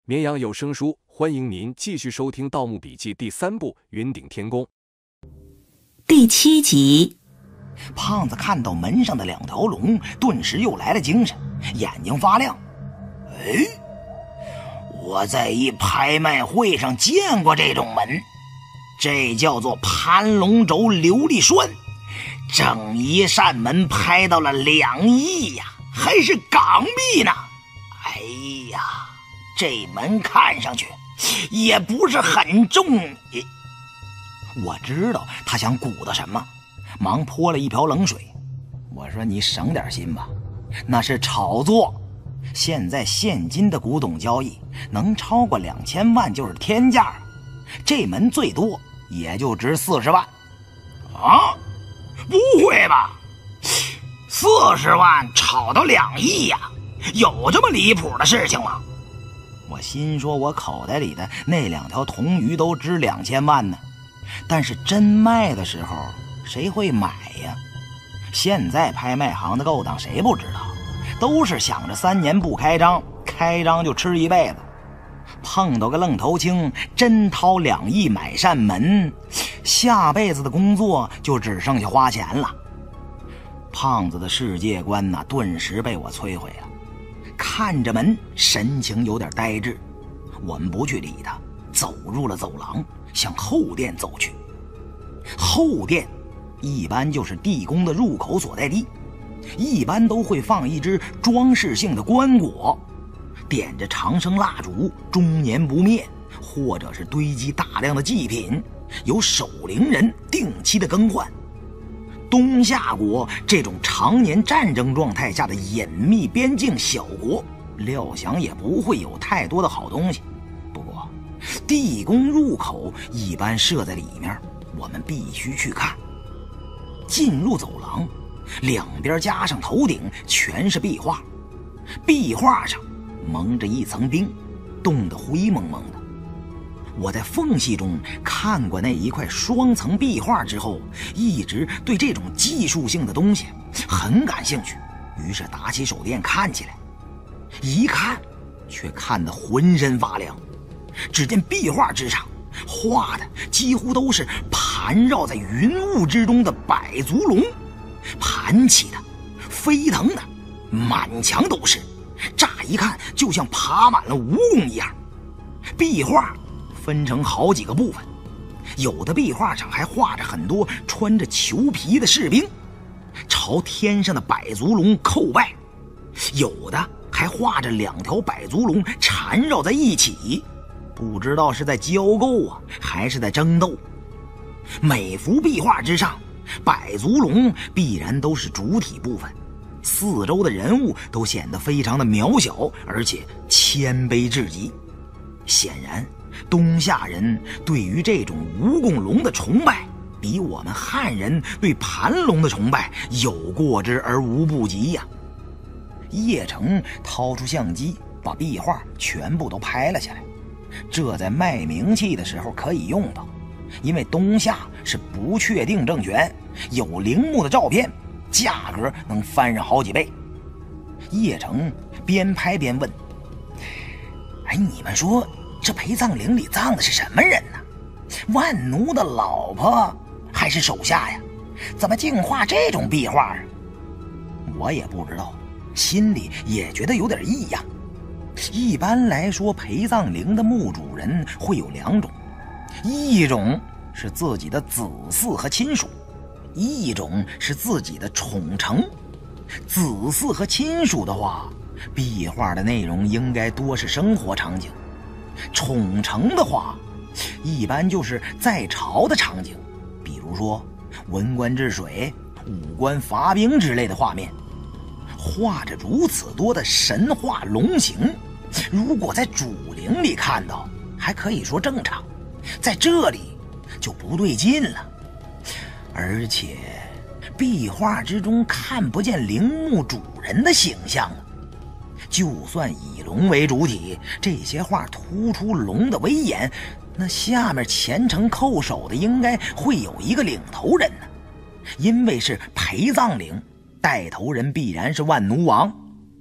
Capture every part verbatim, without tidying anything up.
绵阳有声书欢迎您继续收听《盗墓笔记》第三部《云顶天宫》 第七集。 胖子看到门上的两条龙，顿时又来了精神，眼睛发亮。哎，我在一拍卖会上见过这种门，这叫做盘龙轴琉璃栓，整一扇门拍到了两亿呀，还是港币呢。哎呀，这门看上去也不是很重。我知道他想鼓捣什么，忙泼了一瓢冷水。我说你省点心吧，那是炒作。现在现金的古董交易能超过两千万就是天价了，这门最多也就值四十万。啊？不会吧？四十万炒到两亿呀？有这么离谱的事情吗？我心说我口袋里的那两条铜鱼都值两千万呢，但是真卖的时候谁会买呀？现在拍卖行的勾当谁不知道，都是想着三年不开张，开张就吃一辈子。碰到个愣头青真掏两亿买扇门，下辈子的工作就只剩下花钱了。胖子的世界观呢，顿时被我摧毁了。看着门，神情有点呆滞。我们不去理他，走入了走廊，向后殿走去。后殿一般就是地宫的入口所在地，一般都会放一只装饰性的棺椁，点着长生蜡烛，终年不灭，或者是堆积大量的祭品，由守灵人定期的更换。东夏国这种常年战争状态下的隐秘边境小国，料想也不会有太多的好东西。不过地宫入口一般设在里面，我们必须去看。进入走廊，两边加上头顶全是壁画，壁画上蒙着一层冰，冻得灰蒙蒙的。我在缝隙中看过那一块双层壁画之后，一直对这种技术性的东西很感兴趣，于是打起手电看起来。一看却看得浑身发凉。只见壁画之上画的几乎都是盘绕在云雾之中的百足龙，盘起的飞腾的满墙都是，乍一看就像爬满了蜈蚣一样。壁画分成好几个部分，有的壁画上还画着很多穿着裘皮的士兵朝天上的百足龙叩拜，有的还画着两条百足龙缠绕在一起，不知道是在交媾啊还是在争斗。每幅壁画之上，百足龙必然都是主体部分，四周的人物都显得非常的渺小，而且谦卑至极。显然东夏人对于这种蜈蚣龙的崇拜，比我们汉人对盘龙的崇拜有过之而无不及呀。叶成掏出相机，把壁画全部都拍了下来，这在卖名气的时候可以用到，因为东夏是不确定政权，有陵墓的照片价格能翻上好几倍。叶成边拍边问：哎，你们说这陪葬陵里葬的是什么人呢？万奴的老婆还是手下呀？怎么净画这种壁画啊？我也不知道，心里也觉得有点异样。一般来说，陪葬陵的墓主人会有两种，一种是自己的子嗣和亲属，一种是自己的宠臣。子嗣和亲属的话，壁画的内容应该多是生活场景；宠臣的话，一般就是在朝的场景，比如说文官治水、武官伐兵之类的画面。画着如此多的神话龙形，如果在主陵里看到还可以说正常，在这里就不对劲了。而且壁画之中看不见陵墓主人的形象啊，就算以龙为主体，这些画突出龙的威严，那下面虔诚叩首的应该会有一个领头人呢。因为是陪葬陵，带头人必然是万奴王，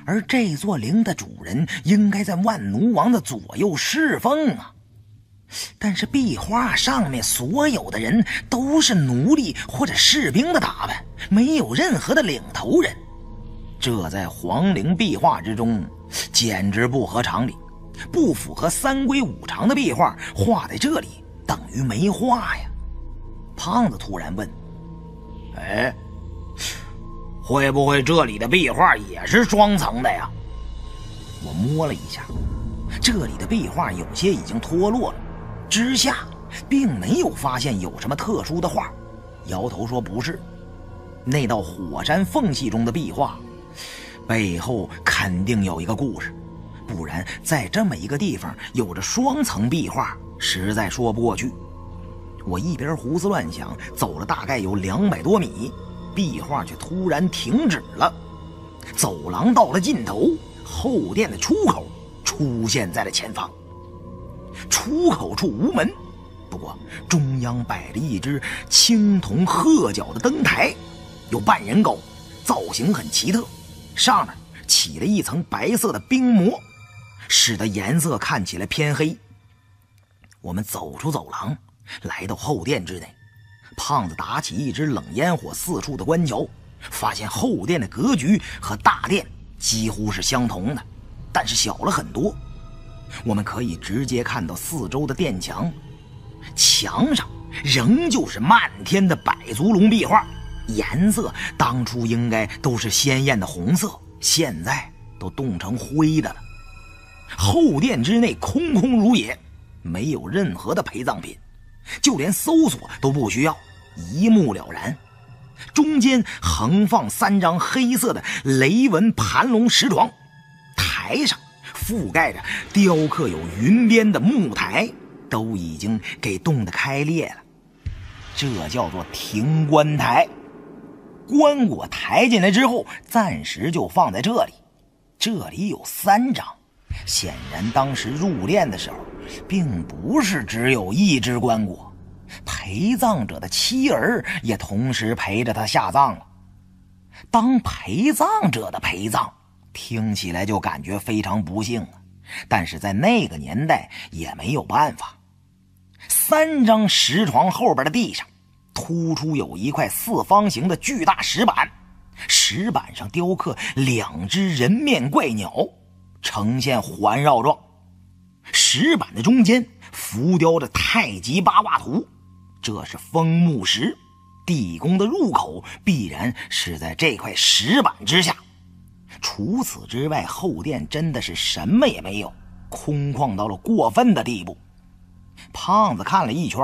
而这座陵的主人应该在万奴王的左右侍奉啊。但是壁画上面所有的人都是奴隶或者士兵的打扮，没有任何的领头人，这在皇陵壁画之中简直不合常理，不符合三规五常的壁画画在这里等于没画呀。胖子突然问：哎，会不会这里的壁画也是双层的呀？我摸了一下，这里的壁画有些已经脱落了，之下并没有发现有什么特殊的画。摇头说不是，那道火山缝隙中的壁画背后肯定有一个故事，不然在这么一个地方有着双层壁画实在说不过去。我一边胡思乱想，走了大概有两百多米，壁画却突然停止了。走廊到了尽头，后殿的出口出现在了前方。出口处无门，不过中央摆着一只青铜鹤角的灯台，有半人高，造型很奇特，上面起了一层白色的冰膜，使得颜色看起来偏黑。我们走出走廊，来到后殿之内，胖子打起一支冷烟火，四处的观瞧，发现后殿的格局和大殿几乎是相同的，但是小了很多。我们可以直接看到四周的殿墙，墙上仍旧是漫天的百足龙壁画，颜色当初应该都是鲜艳的红色，现在都冻成灰的了。后殿之内空空如也，没有任何的陪葬品，就连搜索都不需要，一目了然。中间横放三张黑色的雷纹盘龙石床，台上覆盖着雕刻有云边的木台，都已经给冻得开裂了。这叫做停棺台。棺椁抬进来之后，暂时就放在这里。这里有三张，显然当时入殓的时候并不是只有一只棺椁，陪葬者的妻儿也同时陪着他下葬了。当陪葬者的陪葬听起来就感觉非常不幸啊，但是在那个年代也没有办法。三张石床后边的地上突出有一块四方形的巨大石板，石板上雕刻两只人面怪鸟，呈现环绕状。石板的中间浮雕着太极八卦图，这是封墓石，地宫的入口必然是在这块石板之下。除此之外，后殿真的是什么也没有，空旷到了过分的地步。胖子看了一圈，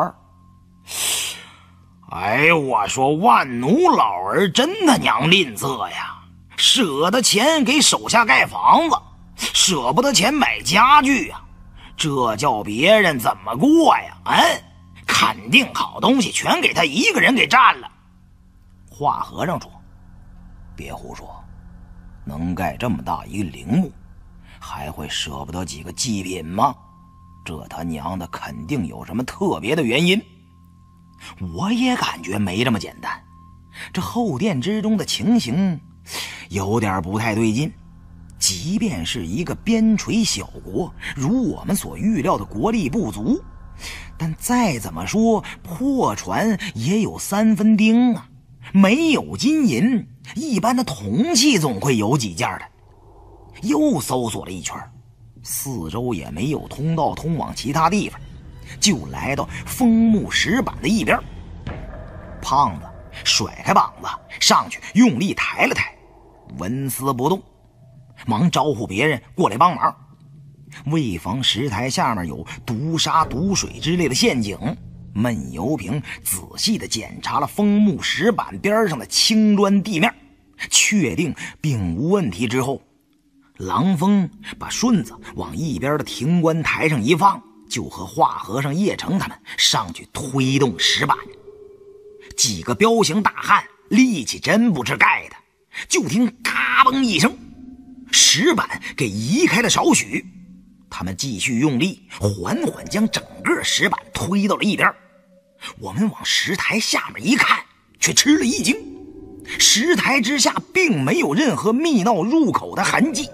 哎，我说万奴老儿真他娘吝啬呀，舍得钱给手下盖房子，舍不得钱买家具呀，这叫别人怎么过呀？嗯，肯定好东西全给他一个人给占了。华和尚说：别胡说，能盖这么大一个陵墓，还会舍不得几个祭品吗？这他娘的肯定有什么特别的原因。我也感觉没这么简单，这后殿之中的情形有点不太对劲。即便是一个边陲小国，如我们所预料的国力不足，但再怎么说破船也有三分钉啊，没有金银，一般的铜器总会有几件的。又搜索了一圈，四周也没有通道通往其他地方，就来到枫木石板的一边。胖子甩开膀子上去用力抬了抬，纹丝不动，忙招呼别人过来帮忙。为防石台下面有毒沙毒水之类的陷阱，闷油瓶仔细地检查了枫木石板边上的青砖地面，确定并无问题之后，郎峰把顺子往一边的停棺台上一放，就和华和尚叶成他们上去推动石板。几个彪形大汉力气真不是盖的，就听嘎嘣一声，石板给移开了少许。他们继续用力，缓缓将整个石板推到了一边。我们往石台下面一看，却吃了一惊，石台之下并没有任何密道入口的痕迹，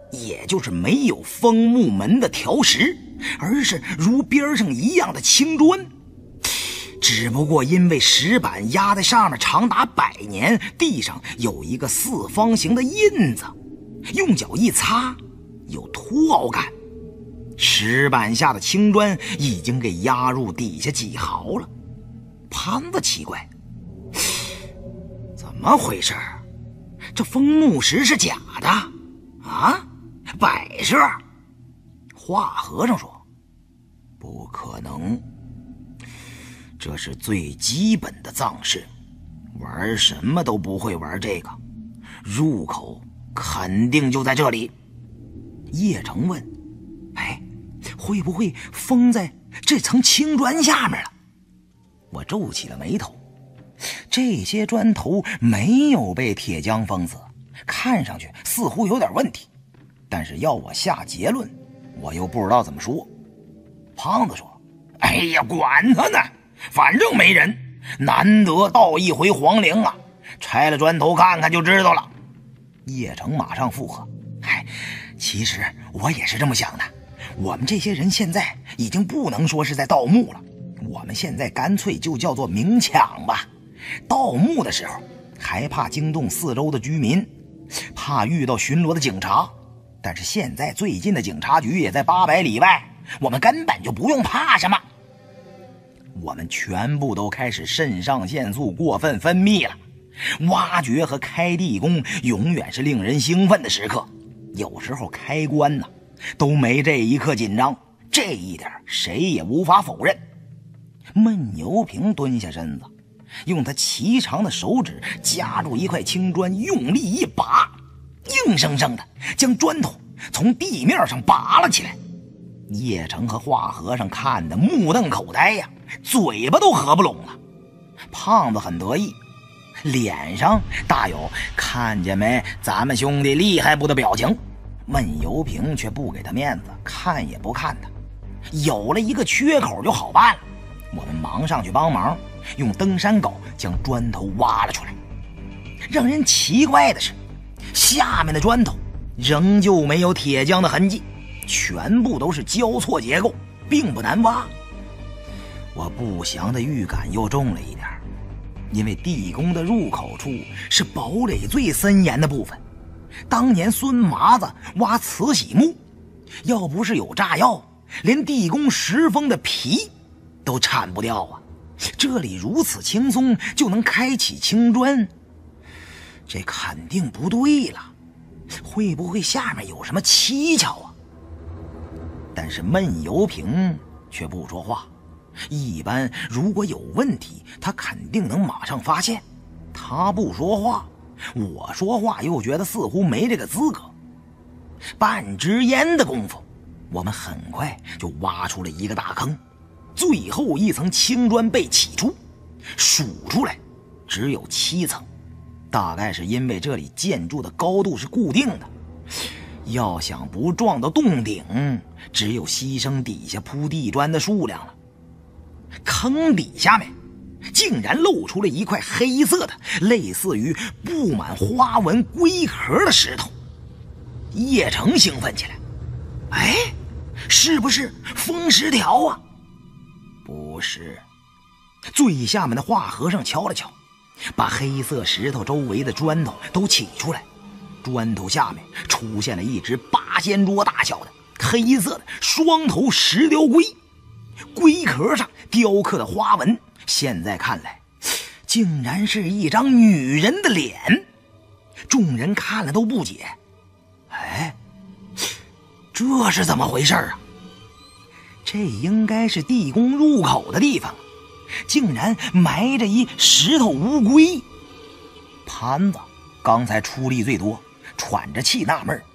也就是没有封木门的条石，而是如边上一样的青砖。只不过因为石板压在上面长达百年，地上有一个四方形的印子，用脚一擦有凸凹感。石板下的青砖已经给压入底下几毫了。潘子奇怪，怎么回事？这枫木石是假的啊？摆设？华和尚说，不可能，这是最基本的藏式，玩什么都不会玩这个，入口肯定就在这里。叶成问，哎，会不会封在这层青砖下面了？我皱起了眉头，这些砖头没有被铁浆封死，看上去似乎有点问题，但是要我下结论，我又不知道怎么说。胖子说，哎呀，管他呢，反正没人，难得到一回皇陵啊，拆了砖头看看就知道了。叶成马上附和，哎，其实我也是这么想的，我们这些人现在已经不能说是在盗墓了，我们现在干脆就叫做明抢吧。盗墓的时候还怕惊动四周的居民，怕遇到巡逻的警察，但是现在最近的警察局也在八百里外，我们根本就不用怕什么。我们全部都开始肾上腺素过分分泌了，挖掘和开地宫永远是令人兴奋的时刻，有时候开关呢都没这一刻紧张，这一点谁也无法否认。闷牛瓶蹲下身子，用他颀长的手指夹住一块青砖，用力一拔，硬生生的将砖头从地面上拔了起来。叶成和华和尚看得目瞪口呆呀，嘴巴都合不拢了。胖子很得意，脸上大有看见没咱们兄弟厉害不的表情。闷油瓶却不给他面子，看也不看他。有了一个缺口就好办了，我们忙上去帮忙，用登山镐将砖头挖了出来。让人奇怪的是，下面的砖头仍旧没有铁浆的痕迹，全部都是交错结构，并不难挖。我不祥的预感又重了一点，因为地宫的入口处是堡垒最森严的部分。当年孙麻子挖慈禧墓，要不是有炸药，连地宫石峰的皮都铲不掉啊！这里如此轻松就能开启青砖，这肯定不对了。会不会下面有什么蹊跷啊？但是闷油瓶却不说话，一般如果有问题，他肯定能马上发现。他不说话，我说话又觉得似乎没这个资格。半支烟的功夫，我们很快就挖出了一个大坑，最后一层青砖被起出，数出来只有七层，大概是因为这里建筑的高度是固定的，要想不撞到洞顶，只有牺牲底下铺地砖的数量了。坑底下面竟然露出了一块黑色的类似于布满花纹龟壳的石头。叶成兴奋起来，哎，是不是风石条啊？不是。最下面的华和尚瞧了瞧，把黑色石头周围的砖头都起出来，砖头下面出现了一只八仙桌大小的黑色的双头石雕龟，龟壳上雕刻的花纹现在看来竟然是一张女人的脸。众人看了都不解，哎，这是怎么回事啊？这应该是地宫入口的地方，竟然埋着一石头乌龟。潘子刚才出力最多，喘着气纳闷，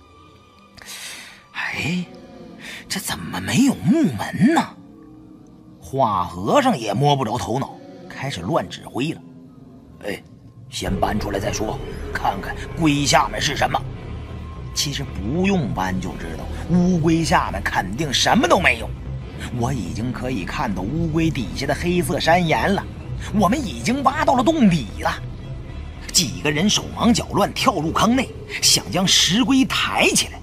哎，这怎么没有木门呢？华和尚也摸不着头脑，开始乱指挥了。哎，先搬出来再说，看看龟下面是什么。其实不用搬就知道，乌龟下面肯定什么都没有。我已经可以看到乌龟底下的黑色山岩了，我们已经挖到了洞底了。几个人手忙脚乱跳入坑内，想将石龟抬起来。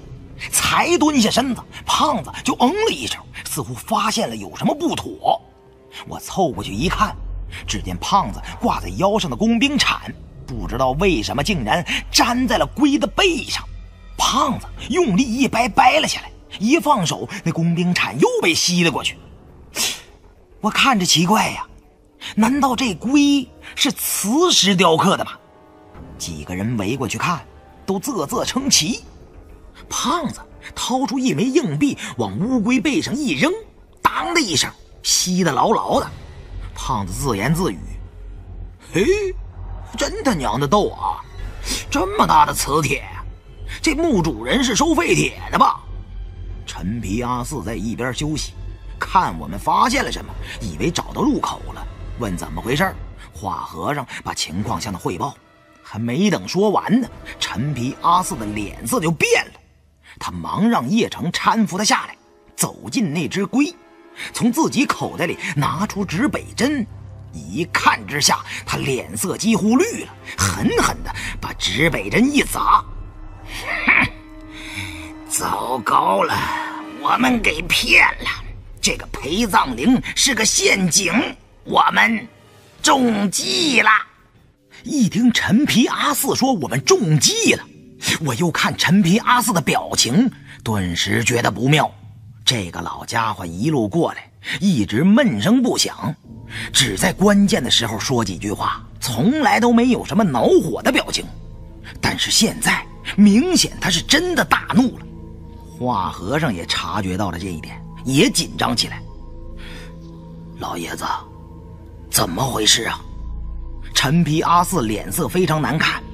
才蹲下身子，胖子就嗯了一声，似乎发现了有什么不妥。我凑过去一看，只见胖子挂在腰上的工兵铲，不知道为什么竟然粘在了龟的背上。胖子用力一掰，掰了下来，一放手，那工兵铲又被吸了过去。我看着奇怪呀，难道这龟是磁石雕刻的吗？几个人围过去看，都啧啧称奇。胖子掏出一枚硬币往乌龟背上一扔，当的一声，吸得牢牢的。胖子自言自语：嘿，真他娘的逗啊，这么大的磁铁，这墓主人是收废铁的吧？陈皮阿四在一边休息，看我们发现了什么，以为找到入口了，问怎么回事。华和尚把情况向他汇报，还没等说完呢，陈皮阿四的脸色就变了。他忙让叶成搀扶他下来，走进那只龟，从自己口袋里拿出指北针，一看之下，他脸色几乎绿了，狠狠地把指北针一砸。哼，糟糕了，我们给骗了，这个陪葬陵是个陷阱，我们中计了。一听陈皮阿四说我们中计了，我又看陈皮阿四的表情，顿时觉得不妙。这个老家伙一路过来一直闷声不响，只在关键的时候说几句话，从来都没有什么恼火的表情。但是现在明显他是真的大怒了。华和尚也察觉到了这一点，也紧张起来。老爷子，怎么回事啊？陈皮阿四脸色非常难看。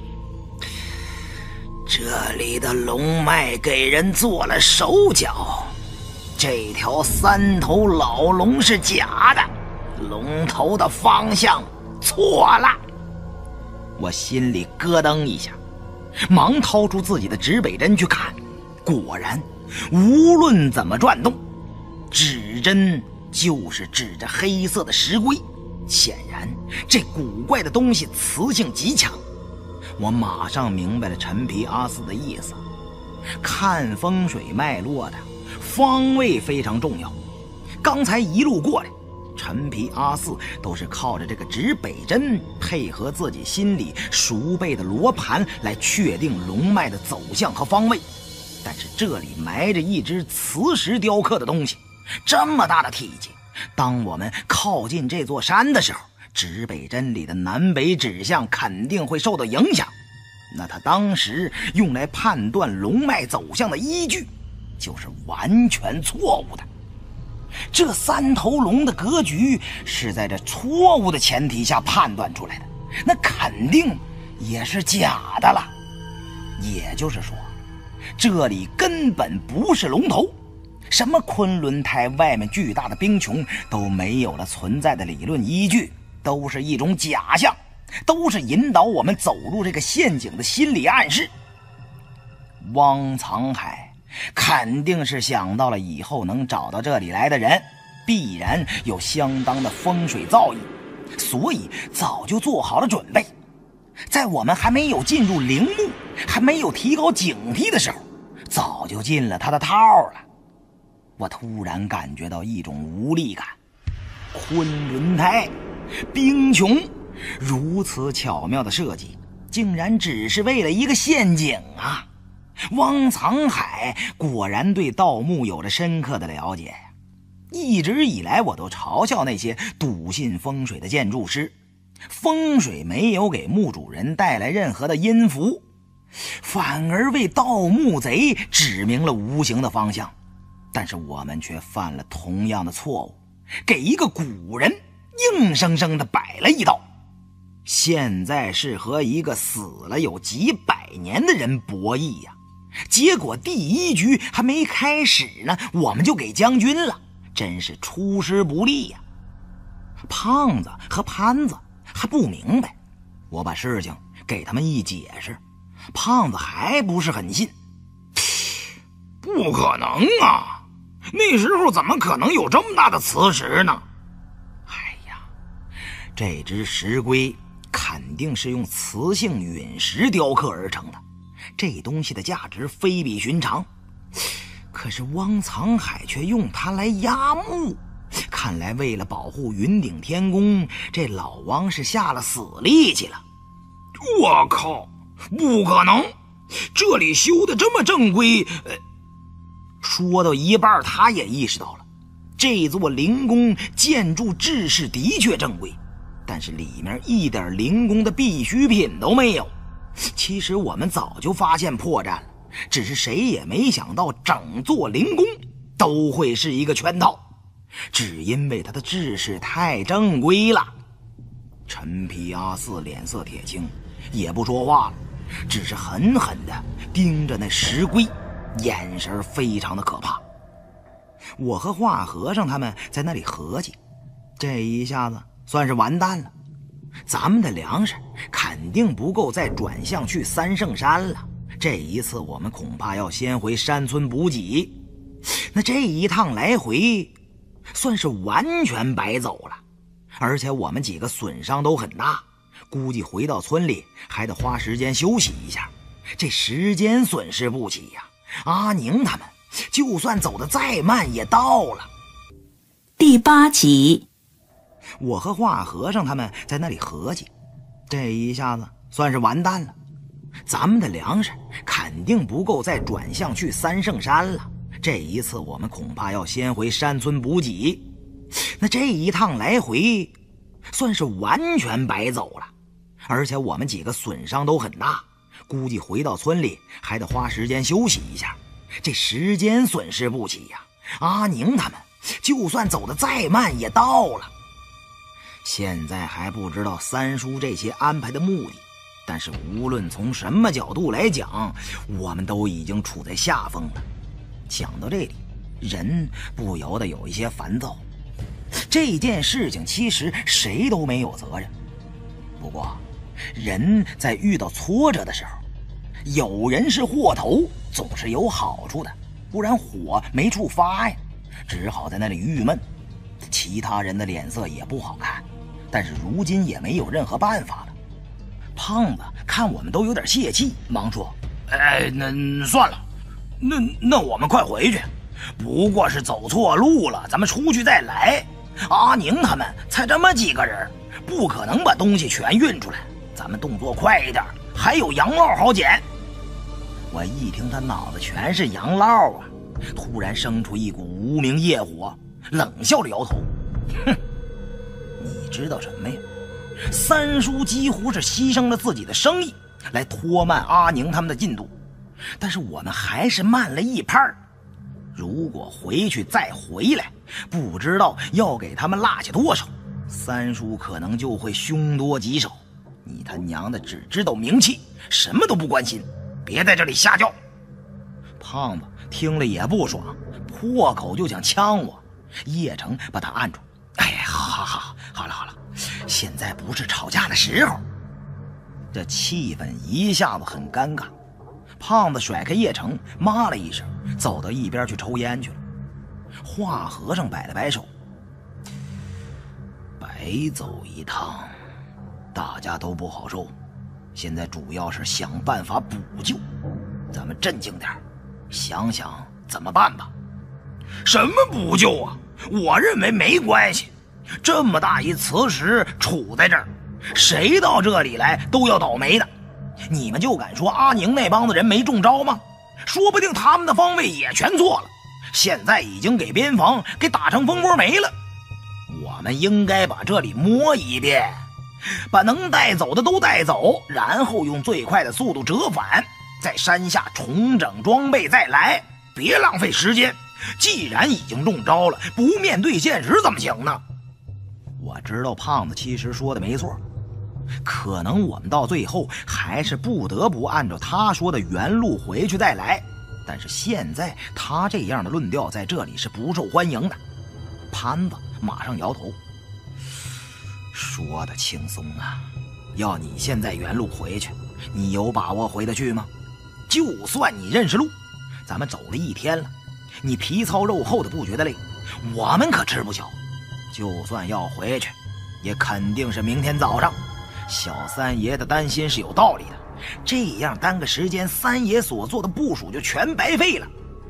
这里的龙脉给人做了手脚，这条三头老龙是假的，龙头的方向错了。我心里咯噔一下，忙掏出自己的指北针去看，果然无论怎么转动，指针就是指着黑色的石龟。显然这古怪的东西磁性极强。我马上明白了陈皮阿四的意思，看风水脉络的方位非常重要。刚才一路过来，陈皮阿四都是靠着这个指北针配合自己心里熟背的罗盘来确定龙脉的走向和方位。但是这里埋着一只磁石雕刻的东西，这么大的体积，当我们靠近这座山的时候，指北针里的南北指向肯定会受到影响。那他当时用来判断龙脉走向的依据就是完全错误的。这三头龙的格局是在这错误的前提下判断出来的，那肯定也是假的了。也就是说，这里根本不是龙头，什么昆仑台外面巨大的冰穹都没有了存在的理论依据，都是一种假象，都是引导我们走入这个陷阱的心理暗示。汪藏海肯定是想到了以后能找到这里来的人必然有相当的风水造诣，所以早就做好了准备。在我们还没有进入陵墓，还没有提高警惕的时候，早就进了他的套了。我突然感觉到一种无力感。昆仑台、冰穹，如此巧妙的设计，竟然只是为了一个陷阱啊！汪藏海果然对盗墓有着深刻的了解呀。一直以来我都嘲笑那些笃信风水的建筑师，风水没有给墓主人带来任何的阴福，反而为盗墓贼指明了无形的方向。但是我们却犯了同样的错误，给一个古人硬生生的摆了一道。现在是和一个死了有几百年的人博弈呀，结果第一局还没开始呢，我们就给将军了，真是出师不利呀。胖子和潘子还不明白，我把事情给他们一解释，胖子还不是很信。不可能啊，那时候怎么可能有这么大的磁石呢？哎呀，这只石龟肯定是用磁性陨石雕刻而成的，这东西的价值非比寻常。 可是汪藏海却用它来压木，看来为了保护云顶天宫，这老汪是下了死力气了。 我靠，不可能，这里修的这么正规。呃， 说到一半，他也意识到了，这座灵宫建筑制式的确正规，但是里面一点灵宫的必需品都没有。其实我们早就发现破绽了，只是谁也没想到整座灵宫都会是一个圈套，只因为它的制式太正规了。陈皮阿四脸色铁青，也不说话了，只是狠狠地盯着那石龟，眼神非常的可怕。我和华和尚他们在那里合计，这一下子算是完蛋了，咱们的粮食肯定不够再转向去三圣山了，这一次我们恐怕要先回山村补给，那这一趟来回算是完全白走了。而且我们几个损伤都很大，估计回到村里还得花时间休息一下，这时间损失不起呀。阿宁他们就算走得再慢也到了。 第八集， 我和华和尚他们在那里合计，这一下子算是完蛋了，咱们的粮食肯定不够再转向去三圣山了，这一次我们恐怕要先回山村补给，那这一趟来回算是完全白走了。而且我们几个损伤都很大，估计回到村里还得花时间休息一下，这时间损失不起呀。阿宁他们就算走得再慢也到了。现在还不知道三叔这些安排的目的，但是无论从什么角度来讲，我们都已经处在下风了。想到这里，人不由得有一些烦躁。这件事情其实谁都没有责任，不过人在遇到挫折的时候，有人是祸头总是有好处的，不然火没处发呀，只好在那里郁闷。其他人的脸色也不好看，但是如今也没有任何办法了。胖子看我们都有点泄气，忙说： 哎，那算了，那那我们快回去，不过是走错路了，咱们出去再来。阿宁他们才这么几个人，不可能把东西全运出来，咱们动作快一点，还有羊酪好捡。 我一听他脑子全是羊酪啊，突然生出一股无名业火，冷笑着摇头：哼，你知道什么呀？三叔几乎是牺牲了自己的生意来拖慢阿宁他们的进度，但是我们还是慢了一拍儿。如果回去再回来，不知道要给他们落下多少，三叔可能就会凶多吉少。你他娘的只知道名气，什么都不关心，别在这里瞎叫。胖子听了也不爽，破口就想呛我。叶成把他按住：哎，好好好，好了好了，现在不是吵架的时候。这气氛一下子很尴尬。胖子甩开叶成，骂了一声，走到一边去抽烟去了。华和尚摆了摆手：白走一趟，大家都不好受，现在主要是想办法补救，咱们镇静点，想想怎么办吧。 什么补救啊？我认为没关系，这么大一磁石杵在这儿，谁到这里来都要倒霉的。你们就敢说阿宁那帮子人没中招吗？说不定他们的方位也全错了，现在已经给边防给打成蜂窝煤了。我们应该把这里摸一遍，把能带走的都带走，然后用最快的速度折返，在山下重整装备再来，别浪费时间。既然已经中招了，不面对现实怎么行呢？ 我知道胖子其实说的没错，可能我们到最后还是不得不按照他说的原路回去再来，但是现在他这样的论调在这里是不受欢迎的。潘子马上摇头：说的轻松啊，要你现在原路回去，你有把握回得去吗？就算你认识路，咱们走了一天了，你皮糙肉厚的不觉得累，我们可吃不消。就算要回去，也肯定是明天早上。小三爷的担心是有道理的，这样耽搁时间，三爷所做的部署就全白费了。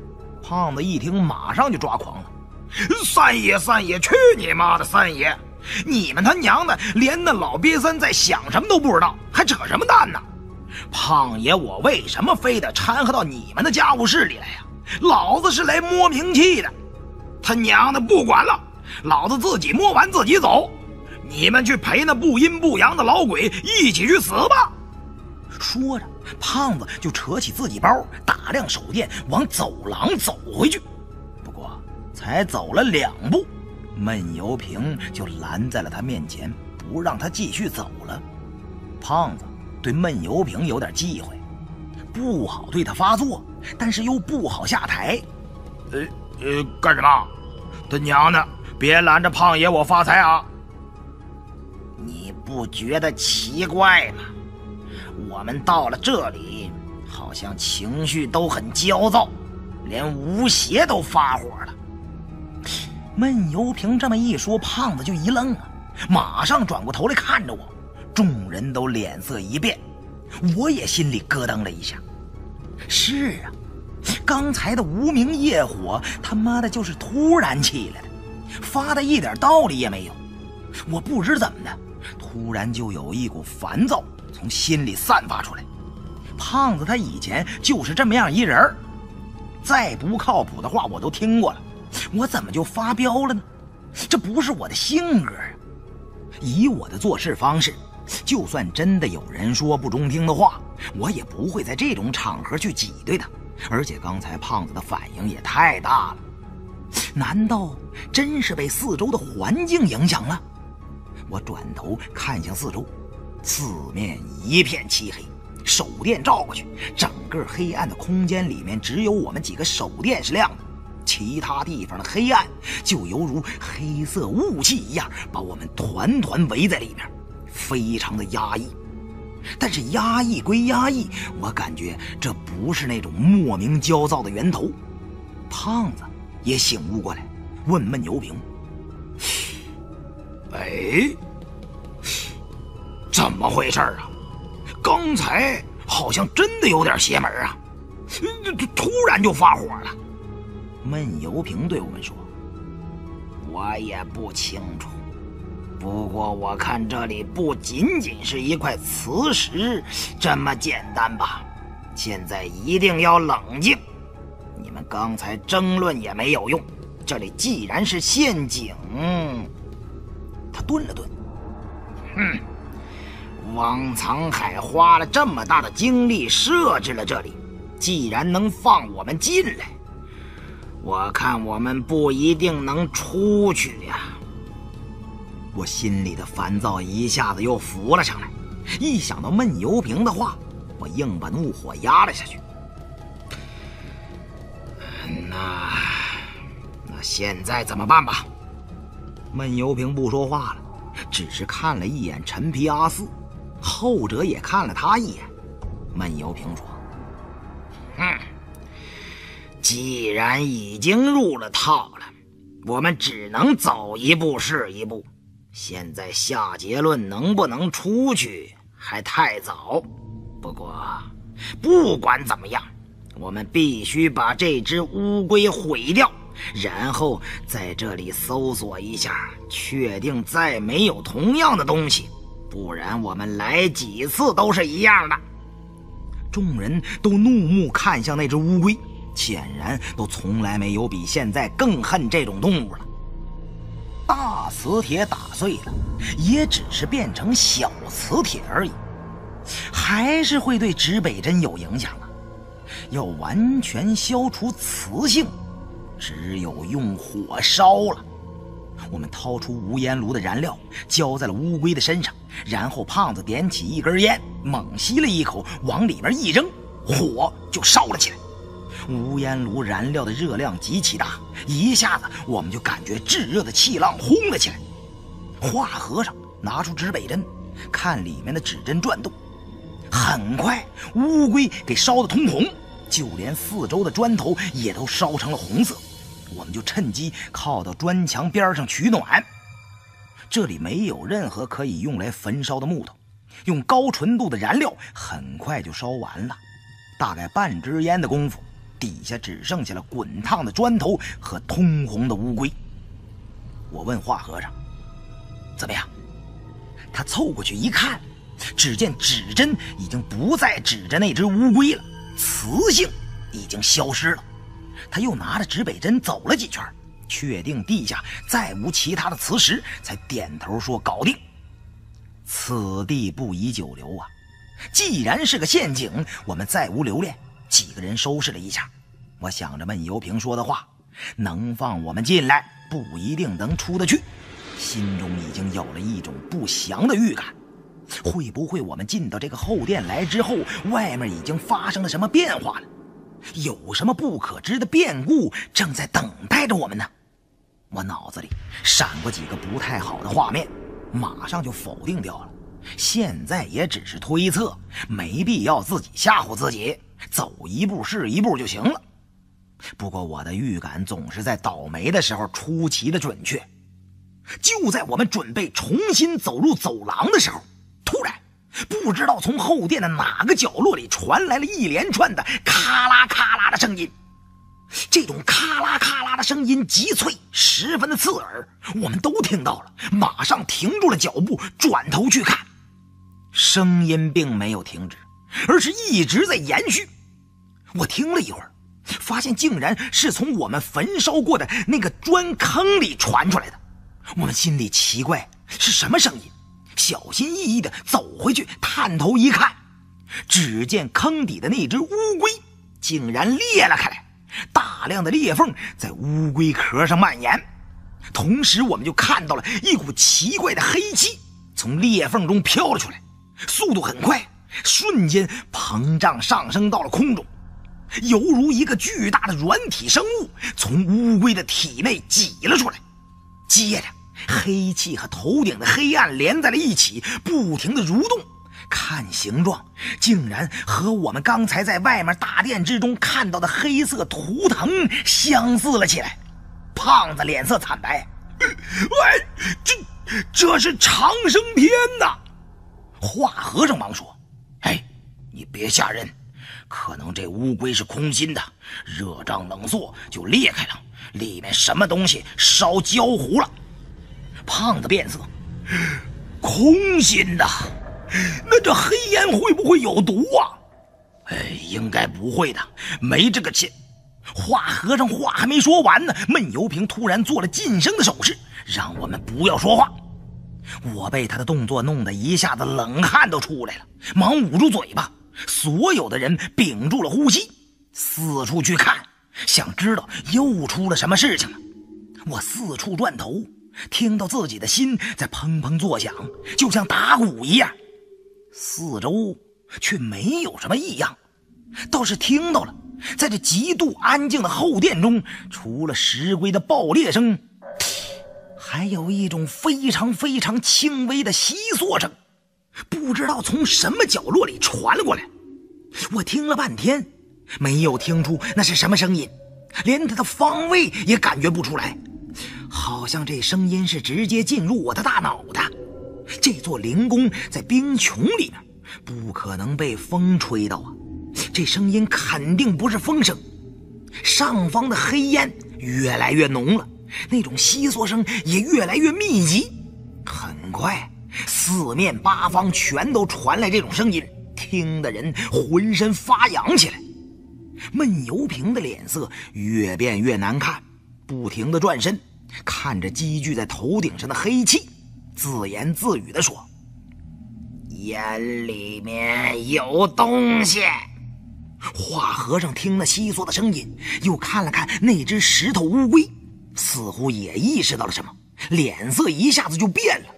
胖子一听，马上就抓狂了：“ 三爷，三爷，去你妈的！三爷，你们他娘的连那老瘪三在想什么都不知道，还扯什么淡呢？胖爷，我为什么非得掺和到你们的家务事里来呀？老子是来摸名气的。他娘的，不管了，老子自己摸完自己走。你们去陪那不阴不阳的老鬼一起去死吧！” 说着，胖子就扯起自己包，打亮手电，往走廊走回去。不过，才走了两步，闷油瓶就拦在了他面前，不让他继续走了。胖子对闷油瓶有点忌讳，不好对他发作，但是又不好下台。 呃呃，干什么？他娘的，别拦着胖爷我发财啊！ 你不觉得奇怪吗？我们到了这里，好像情绪都很焦躁，连吴邪都发火了。闷油瓶这么一说，胖子就一愣啊，马上转过头来看着我。众人都脸色一变，我也心里咯噔了一下。是啊，刚才的无名业火他妈的就是突然起来的，发的一点道理也没有。我不知怎么的，突然就有一股烦躁从心里散发出来。胖子他以前就是这么样一人，再不靠谱的话我都听过了，我怎么就发飙了呢？这不是我的性格啊！以我的做事方式，就算真的有人说不中听的话，我也不会在这种场合去挤兑他。而且刚才胖子的反应也太大了，难道真是被四周的环境影响了？我转头看向四周，四面一片漆黑，手电照过去，整个黑暗的空间里面只有我们几个手电是亮的，其他地方的黑暗就犹如黑色雾气一样，把我们团团围在里面，非常的压抑。但是压抑归压抑，我感觉这不是那种莫名焦躁的源头。胖子也醒悟过来，问闷油瓶：“ 哎，怎么回事啊？刚才好像真的有点邪门啊，突然就发火了。” 闷油瓶对我们说：“我也不清楚，不过我看这里不仅仅是一块磁石这么简单吧。现在一定要冷静，你们刚才争论也没有用，这里既然是陷阱……”他顿了顿， 哼， 汪藏海花了这么大的精力设置了这里，既然能放我们进来，我看我们不一定能出去呀。我心里的烦躁一下子又浮了上来，一想到闷油瓶的话，我硬把怒火压了下去。那那现在怎么办吧？闷油瓶不说话了，只是看了一眼陈皮阿四，后者也看了他一眼。闷油瓶说：“嗯，既然已经入了套了，我们只能走一步是一步。现在下结论能不能出去还太早。不过不管怎么样，我们必须把这只乌龟毁掉，然后在这里搜索一下，确定再没有同样的东西，不然我们来几次都是一样的。”众人都怒目看向那只乌龟，显然都从来没有比现在更恨这种动物了。大磁铁打碎了，也只是变成小磁铁而已，还是会对指北针有影响啊。要完全消除磁性，只有用火烧了。我们掏出无烟炉的燃料，浇在了乌龟的身上，然后胖子点起一根烟，猛吸了一口，往里面一扔，火就烧了起来。无烟炉燃料的热量极其大，一下子我们就感觉炙热的气浪轰了起来。华和尚拿出指北针，看里面的指针转动，很快乌龟给烧得通红，就连四周的砖头也都烧成了红色。我们就趁机靠到砖墙边上取暖。这里没有任何可以用来焚烧的木头，用高纯度的燃料很快就烧完了。大概半支烟的功夫， 底下只剩下了滚烫的砖头和通红的乌龟。我问华和尚：“怎么样？”他凑过去一看，只见指针已经不再指着那只乌龟了，磁性已经消失了。他又拿着指北针走了几圈，确定地下再无其他的磁石，才点头说搞定。此地不宜久留啊！既然是个陷阱，我们再无留恋。几个人收拾了一下，我想着闷油瓶说的话，能放我们进来，不一定能出得去。心中已经有了一种不祥的预感。会不会我们进到这个后殿来之后，外面已经发生了什么变化了？有什么不可知的变故正在等待着我们呢？我脑子里闪过几个不太好的画面，马上就否定掉了。现在也只是推测，没必要自己吓唬自己，走一步是一步就行了。不过我的预感总是在倒霉的时候出奇的准确。就在我们准备重新走入走廊的时候，突然不知道从后殿的哪个角落里传来了一连串的咔啦咔啦的声音。这种咔啦咔啦的声音极脆，十分的刺耳，我们都听到了，马上停住了脚步，转头去看。声音并没有停止，而是一直在延续。我听了一会儿，发现竟然是从我们焚烧过的那个砖坑里传出来的。我们心里奇怪是什么声音，小心翼翼地走回去，探头一看，只见坑底的那只乌龟竟然裂了开来，大量的裂缝在乌龟壳上蔓延。同时我们就看到了一股奇怪的黑气从裂缝中飘了出来，速度很快，瞬间膨胀上升到了空中，犹如一个巨大的软体生物从乌龟的体内挤了出来。接着黑气和头顶的黑暗连在了一起，不停地蠕动，看形状竟然和我们刚才在外面大殿之中看到的黑色图腾相似了起来。胖子脸色惨白：“哎，这这是长生篇呐！”华和尚忙说：“哎，你别吓人，可能这乌龟是空心的，热胀冷缩就裂开了，里面什么东西烧焦糊了。”胖子变色：“空心的，那这黑烟会不会有毒啊？”“哎，应该不会的，没这个气。”华和尚话还没说完呢，闷油瓶突然做了噤声的手势，让我们不要说话。我被他的动作弄得一下子冷汗都出来了，忙捂住嘴巴。所有的人屏住了呼吸，四处去看，想知道又出了什么事情了。我四处转头，听到自己的心在砰砰作响，就像打鼓一样。四周却没有什么异样，倒是听到了在这极度安静的后殿中，除了石龟的爆裂声，还有一种非常非常轻微的窸窣声，不知道从什么角落里传了过来。我听了半天，没有听出那是什么声音，连它的方位也感觉不出来，好像这声音是直接进入我的大脑的。这座灵宫在冰穹里面，不可能被风吹到啊，这声音肯定不是风声。上方的黑烟越来越浓了，那种窸窣声也越来越密集。很快，四面八方全都传来这种声音，听的人浑身发痒起来。闷油瓶的脸色越变越难看，不停地转身，看着积聚在头顶上的黑气，自言自语地说：“眼里面有东西。”华和尚听了窸窣的声音，又看了看那只石头乌龟，似乎也意识到了什么，脸色一下子就变了。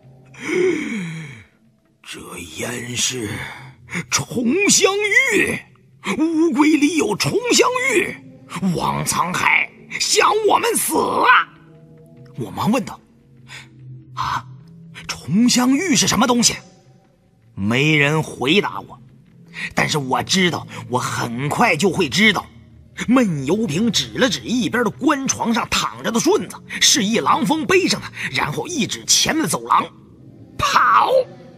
这烟是重香玉，乌龟里有重香玉，汪沧海想我们死啊！我忙问道：“啊，重香玉是什么东西？”没人回答我，但是我知道，我很快就会知道。闷油瓶指了指一边的棺床上躺着的顺子，示意狼峰背上他，然后一指前面的走廊：“跑！”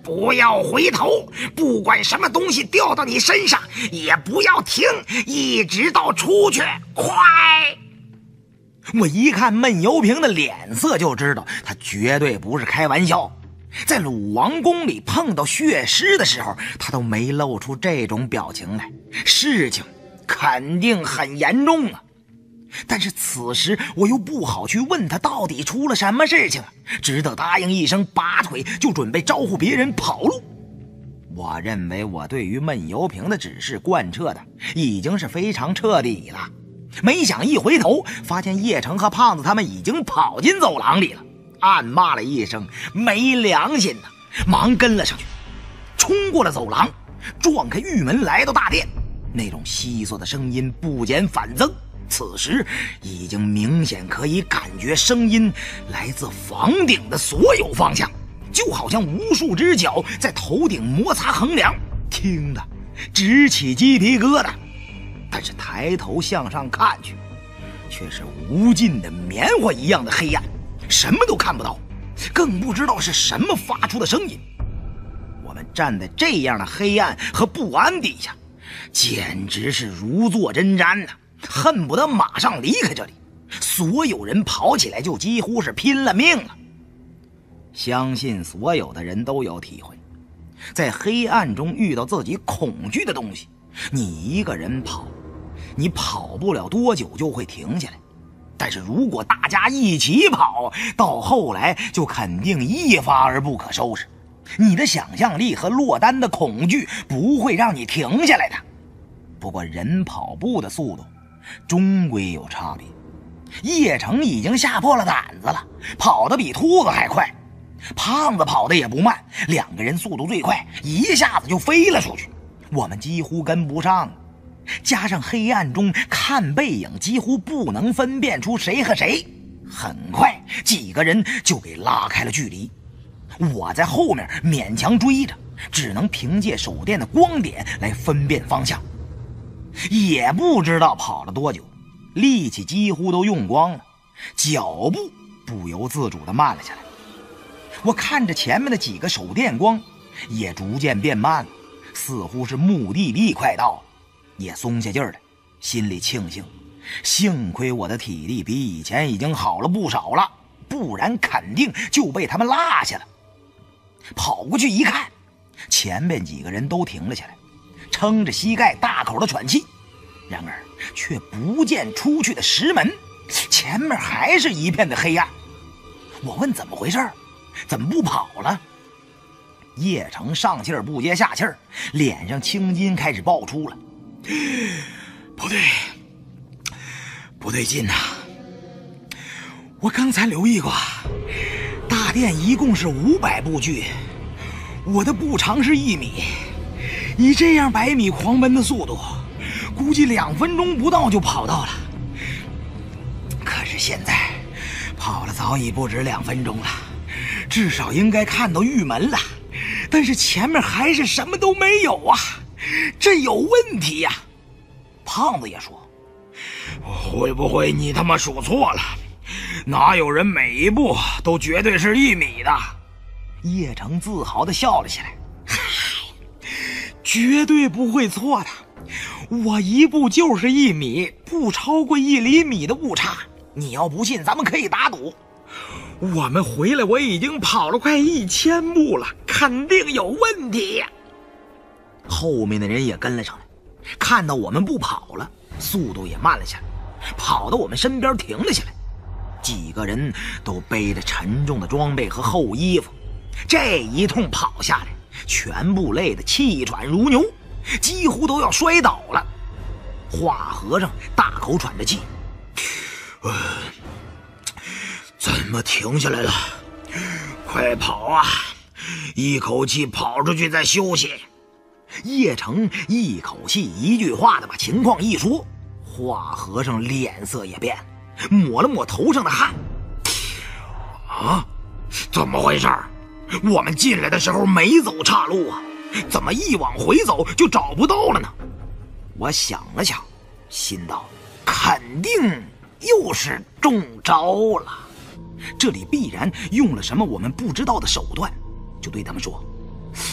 不要回头，不管什么东西掉到你身上，也不要停，一直到出去，快！我一看闷油瓶的脸色就知道他绝对不是开玩笑。在鲁王宫里碰到血尸的时候，他都没露出这种表情来，事情肯定很严重啊。但是此时我又不好去问他到底出了什么事情，只得答应一声，拔腿就准备招呼别人跑路。我认为我对于闷油瓶的指示贯彻的已经是非常彻底了，没想一回头发现叶城和胖子他们已经跑进走廊里了，暗骂了一声没良心呐，忙跟了上去，冲过了走廊，撞开玉门来到大殿。那种悉索的声音不减反增，此时已经明显可以感觉声音来自房顶的所有方向，就好像无数只脚在头顶摩擦横梁，听得直起鸡皮疙瘩。但是抬头向上看去，却是无尽的棉花一样的黑暗，什么都看不到，更不知道是什么发出的声音。我们站在这样的黑暗和不安底下，简直是如坐针毡呐、啊，恨不得马上离开这里。所有人跑起来就几乎是拼了命了。相信所有的人都有体会，在黑暗中遇到自己恐惧的东西，你一个人跑，你跑不了多久就会停下来，但是如果大家一起跑，到后来就肯定一发而不可收拾。你的想象力和落单的恐惧不会让你停下来的。不过人跑步的速度终归有差别，叶城已经吓破了胆子了，跑得比秃子还快。胖子跑得也不慢，两个人速度最快，一下子就飞了出去，我们几乎跟不上。加上黑暗中看背影几乎不能分辨出谁和谁，很快几个人就给拉开了距离。我在后面勉强追着，只能凭借手电的光点来分辨方向。也不知道跑了多久，力气几乎都用光了，脚步不由自主地慢了下来。我看着前面的几个手电光也逐渐变慢了，似乎是目的地快到了，也松下劲儿来，心里庆幸，幸亏我的体力比以前已经好了不少了，不然肯定就被他们落下了。跑过去一看，前面几个人都停了下来，撑着膝盖大口的喘气，然而却不见出去的石门，前面还是一片的黑暗。我问怎么回事，怎么不跑了？叶城上气儿不接下气儿，脸上青筋开始爆出了。不对，不对劲呐、啊！我刚才留意过，大殿一共是五百步距，我的步长是一米，以这样百米狂奔的速度，估计两分钟不到就跑到了。可是现在跑了早已不止两分钟了，至少应该看到玉门了，但是前面还是什么都没有啊，这有问题呀、啊！胖子也说，会不会你他妈数错了？哪有人每一步都绝对是一米的？叶城自豪地笑了起来，嗨，绝对不会错的，我一步就是一米，不超过一厘米的误差。你要不信，咱们可以打赌。我们回来我已经跑了快一千步了，肯定有问题呀、啊！后面的人也跟了上来，看到我们不跑了，速度也慢了下来，跑到我们身边停了下来。几个人都背着沉重的装备和厚衣服，这一通跑下来，全部累得气喘如牛，几乎都要摔倒了。华和尚大口喘着气，呃，怎么停下来了？快跑啊！一口气跑出去再休息。叶城一口气一句话的把情况一说，华和尚脸色也变了，抹了抹头上的汗。啊，怎么回事？我们进来的时候没走岔路啊，怎么一往回走就找不到了呢？我想了想，心道肯定又是中招了，这里必然用了什么我们不知道的手段，就对他们说，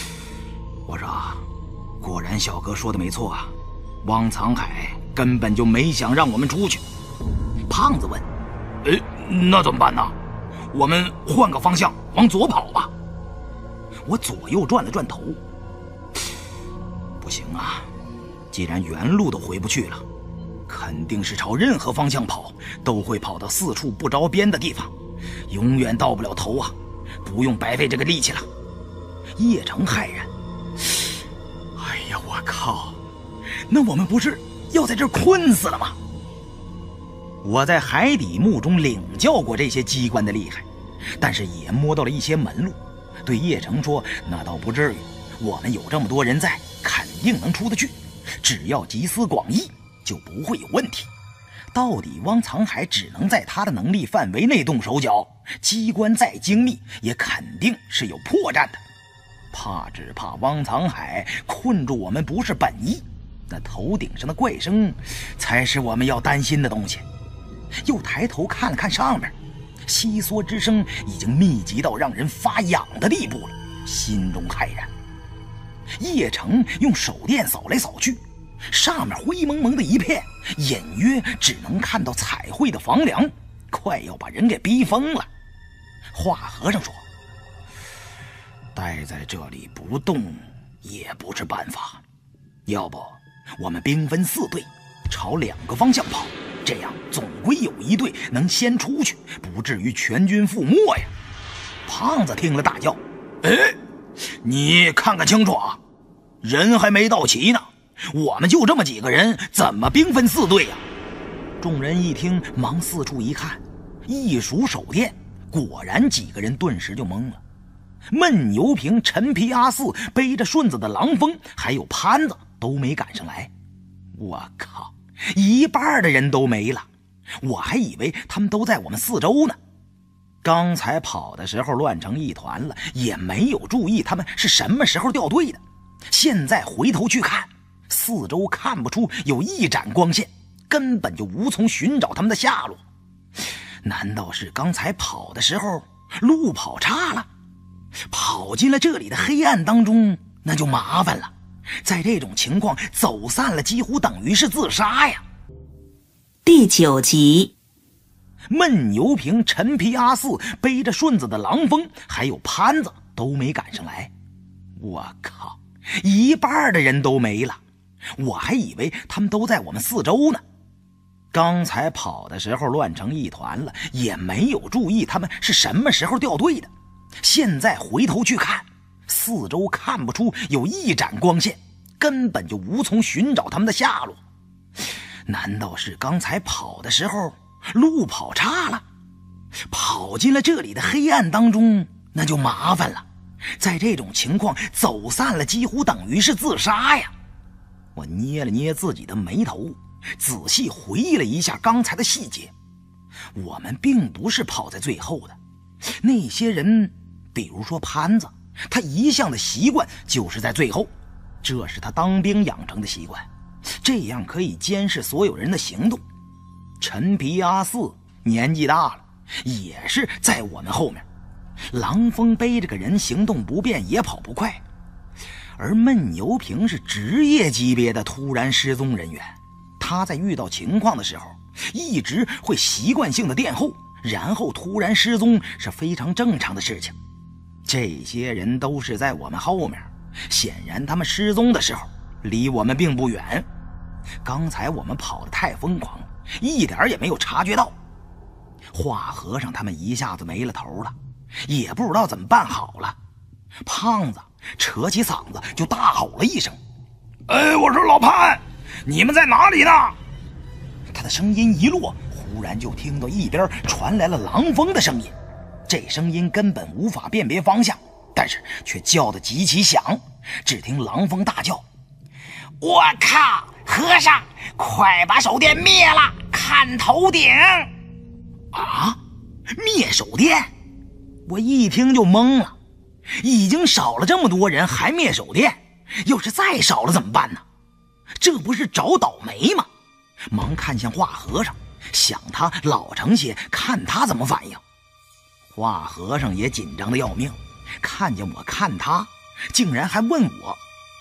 我说，果然小哥说的没错啊，汪藏海根本就没想让我们出去。胖子问：“ 哎，那怎么办呢？我们换个方向往左跑吧。” 我左右转了转头，不行啊，既然原路都回不去了，肯定是朝任何方向跑都会跑到四处不着边的地方，永远到不了头啊！不用白费这个力气了。叶城骇然：“哎呀，我靠！那我们不是要在这儿困死了吗？”我在海底墓中领教过这些机关的厉害，但是也摸到了一些门路。对叶城说：“那倒不至于，我们有这么多人在，肯定能出得去。只要集思广益，就不会有问题。到底汪藏海只能在他的能力范围内动手脚，机关再精密，也肯定是有破绽的。怕只怕汪藏海困住我们不是本意，那头顶上的怪声，才是我们要担心的东西。”又抬头看了看上面，窸窣之声已经密集到让人发痒的地步了，心中骇然。叶城用手电扫来扫去，上面灰蒙蒙的一片，隐约只能看到彩绘的房梁，快要把人给逼疯了。华和尚说：“待在这里不动也不是办法，要不我们兵分四队，朝两个方向跑，这样总归有一队能先出去，不至于全军覆没呀。”胖子听了大叫：“ 哎，你看看清楚啊，人还没到齐呢，我们就这么几个人，怎么兵分四队呀？” 众人一听，忙四处一看，一数手电，果然几个人顿时就懵了。闷牛瓶、陈皮阿四背着顺子的狼风还有潘子都没赶上来。我靠，一半的人都没了，我还以为他们都在我们四周呢。刚才跑的时候乱成一团了，也没有注意他们是什么时候掉队的。现在回头去看，四周看不出有一盏光线，根本就无从寻找他们的下落。难道是刚才跑的时候路跑差了，跑进了这里的黑暗当中？那就麻烦了。在这种情况走散了，几乎等于是自杀呀。 第九集， 闷牛瓶、陈皮阿四背着顺子的狼风还有潘子都没赶上来。我靠，一半的人都没了，我还以为他们都在我们四周呢。刚才跑的时候乱成一团了，也没有注意他们是什么时候掉队的。现在回头去看，四周看不出有一盏光线，根本就无从寻找他们的下落。难道是刚才跑的时候路跑差了，跑进了这里的黑暗当中？那就麻烦了。在这种情况走散了，几乎等于是自杀呀。我捏了捏自己的眉头，仔细回忆了一下刚才的细节。我们并不是跑在最后的，那些人，比如说潘子，他一向的习惯就是在最后，这是他当兵养成的习惯，这样可以监视所有人的行动。陈皮阿四年纪大了，也是在我们后面。狼风背着个人行动不便，也跑不快。而闷牛瓶是职业级别的突然失踪人员，他在遇到情况的时候一直会习惯性的殿后，然后突然失踪是非常正常的事情。这些人都是在我们后面，显然他们失踪的时候离我们并不远。刚才我们跑得太疯狂，一点也没有察觉到。华和尚他们一下子没了头了，也不知道怎么办好了。胖子扯起嗓子就大吼了一声：“ 哎，我说老潘，你们在哪里呢？” 他的声音一落，忽然就听到一边传来了狼风的声音。这声音根本无法辨别方向，但是却叫得极其响。只听狼风大叫：“ 我靠，和尚，快把手电灭了，看头顶！” 啊，灭手电！我一听就懵了，已经少了这么多人还灭手电，要是再少了怎么办呢？这不是找倒霉吗？忙看向华和尚，想他老成些，看他怎么反应。华和尚也紧张的要命，看见我看他，竟然还问我：“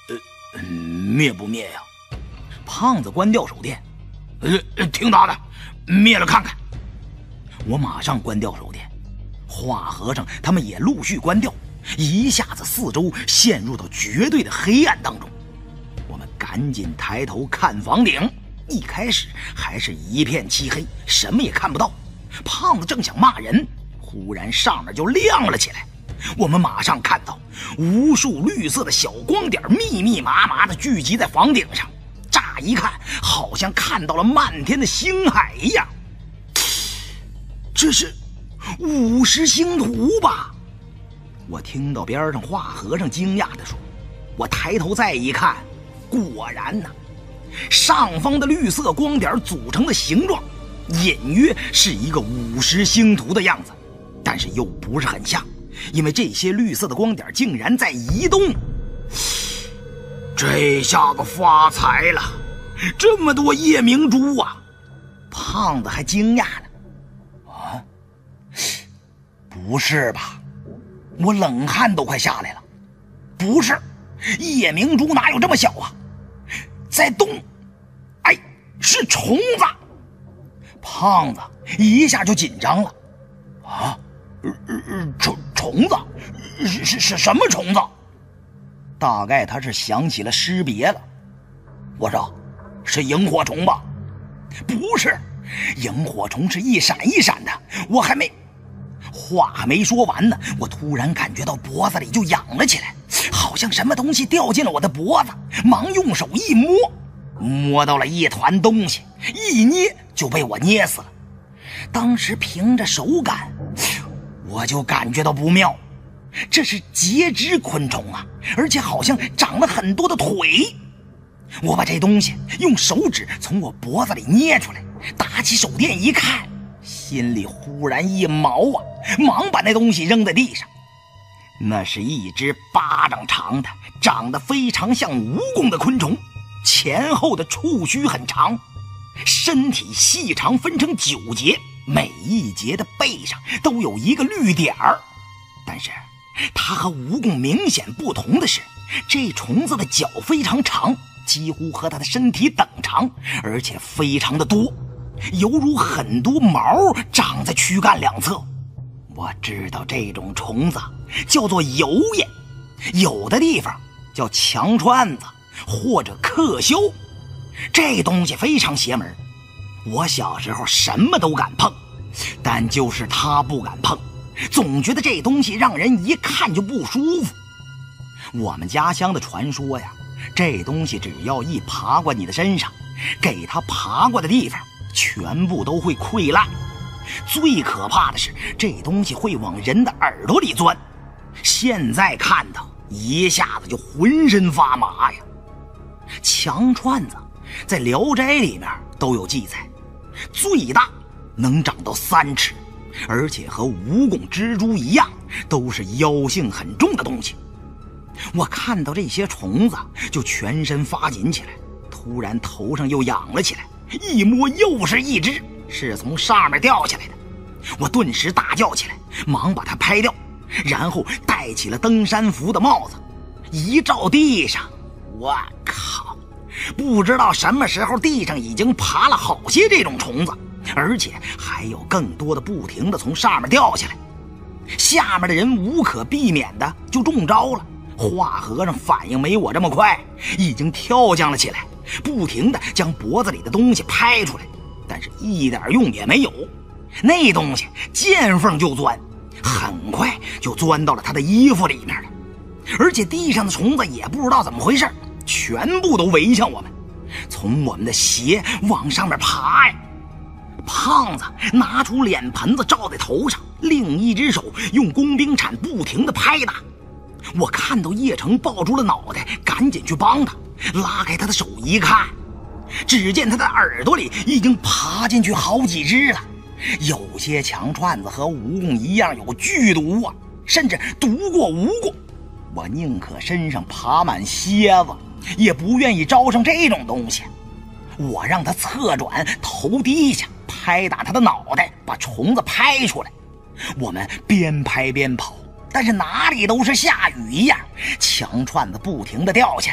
嗯，灭不灭呀？ 胖子关掉手电。 呃，挺大的，灭了看看。 我马上关掉手电，华和尚他们也陆续关掉，一下子四周陷入到绝对的黑暗当中。我们赶紧抬头看房顶，一开始还是一片漆黑，什么也看不到。胖子正想骂人，忽然上面就亮了起来。我们马上看到无数绿色的小光点密密麻麻的聚集在房顶上，乍一看好像看到了漫天的星海一样。这是五十星图吧？我听到边上华和尚惊讶地说。我抬头再一看，果然呢、啊，上方的绿色光点组成的形状隐约是一个五十星图的样子，但是又不是很像，因为这些绿色的光点竟然在移动。 这下子发财了，这么多夜明珠啊！ 胖子还惊讶呢。啊，不是吧？我冷汗都快下来了。不是，夜明珠哪有这么小啊？在动。哎，是虫子。胖子一下就紧张了。啊，虫虫子？是是是什么虫子？大概他是想起了尸别了。我说，是萤火虫吧？不是，萤火虫是一闪一闪的。我还没话还没说完呢，我突然感觉到脖子里就痒了起来，好像什么东西掉进了我的脖子，忙用手一摸，摸到了一团东西，一捏就被我捏死了。当时凭着手感，我就感觉到不妙，这是节肢昆虫啊，而且好像长了很多的腿。我把这东西用手指从我脖子里捏出来，打起手电一看，心里忽然一毛啊，忙把那东西扔在地上。那是一只巴掌长的，长得非常像蜈蚣的昆虫，前后的触须很长，身体细长，分成九节，每一节的背上都有一个绿点儿。但是它和蜈蚣明显不同的是，这虫子的脚非常长，几乎和它的身体等长，而且非常的多，犹如很多毛长在躯干两侧。我知道这种虫子叫做油烟，有的地方叫强串子或者克肖。这东西非常邪门，我小时候什么都敢碰，但就是它不敢碰，总觉得这东西让人一看就不舒服。我们家乡的传说呀，这东西只要一爬过你的身上，给它爬过的地方全部都会溃烂。最可怕的是，这东西会往人的耳朵里钻，现在看到一下子就浑身发麻呀。强串子在《聊斋》里面都有记载，最大能长到三尺，而且和蜈蚣、蜘蛛一样，都是妖性很重的东西。我看到这些虫子就全身发紧起来，突然头上又痒了起来，一摸又是一只，是从上面掉下来的。我顿时大叫起来，忙把它拍掉，然后戴起了登山服的帽子，一照地上，我靠，不知道什么时候地上已经爬了好些这种虫子，而且还有更多的不停的从上面掉下来。下面的人无可避免的就中招了。华和尚反应没我这么快，已经跳将了起来，不停的将脖子里的东西拍出来，但是一点用也没有。那东西见缝就钻，很快就钻到了他的衣服里面了。而且地上的虫子也不知道怎么回事，全部都围向我们，从我们的鞋往上面爬呀。胖子拿出脸盆子罩在头上，另一只手用工兵铲不停地拍打。我看到叶城抱住了脑袋，赶紧去帮他，拉开他的手一看，只见他的耳朵里已经爬进去好几只了。有些强串子和蜈蚣一样有剧毒啊，甚至毒过蜈蚣。我宁可身上爬满蝎子，也不愿意招上这种东西。我让他侧转，头低下，拍打他的脑袋，把虫子拍出来。我们边拍边跑，但是哪里都是下雨一样，强串子不停地掉下来，